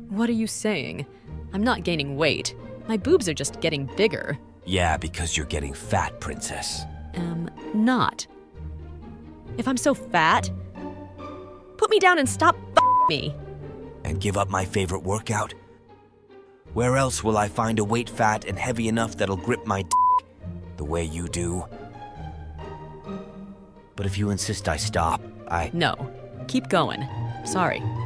What are you saying? I'm not gaining weight. My boobs are just getting bigger. Yeah, because you're getting fat, princess. Not. If I'm so fat, put me down and stop me. And give up my favorite workout? Where else will I find a weight fat and heavy enough that'll grip my the way you do? But if you insist I stop, No. Keep going. Sorry.